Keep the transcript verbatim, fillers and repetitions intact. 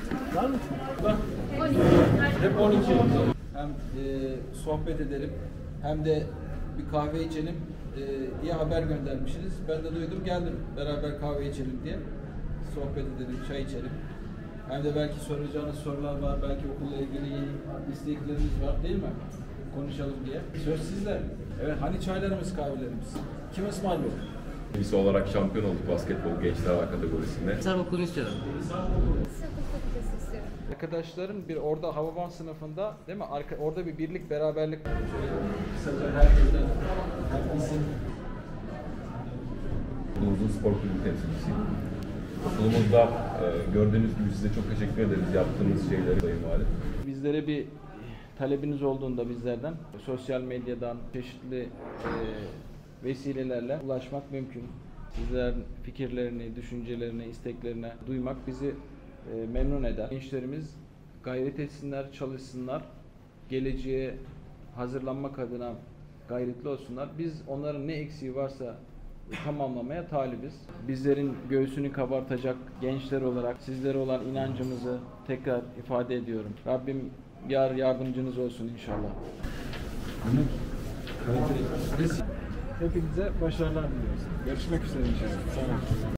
Var mı? Bak. Hep on iki. Hem e, sohbet edelim hem de bir kahve içelim e, diye haber göndermişsiniz. Ben de duydum, geldim beraber kahve içelim diye. Sohbet edelim, çay içelim. Hem de belki soracağınız sorular var, belki okulla ilgili yeni istekleriniz var değil mi? Konuşalım diye. Söz sizde. Evet, hani çaylarımız, kahvelerimiz. Kim ısmarlıyor? Lise olarak şampiyon olduk basketbol gençler A kategorisinde. Sarı okulunu istiyorum. Arkadaşların bir orada Hababam sınıfında değil mi? Arka, orada bir birlik, beraberlik. Şöyle kısaca herkesten hem isim. Okulumuzun spor kulübü temsilcisiyim. Okulumuzda e, gördüğünüz gibi size çok teşekkür ederiz yaptığınız şeyleri Sayın Valim. Bizlere bir talebiniz olduğunda bizlerden sosyal medyadan çeşitli e, vesilelerle ulaşmak mümkün. Sizlerin fikirlerini, düşüncelerini, isteklerini duymak bizi e, memnun eder. Gençlerimiz gayret etsinler, çalışsınlar, geleceğe hazırlanmak adına gayretli olsunlar. Biz onların ne eksiği varsa tamamlamaya talibiz. Bizlerin göğsünü kabartacak gençler olarak sizlere olan inancımızı tekrar ifade ediyorum. Rabbim yar yardımcınız olsun inşallah. Hepinize başarılar diliyoruz. Görüşmek üzere inşallah. Sağ olun.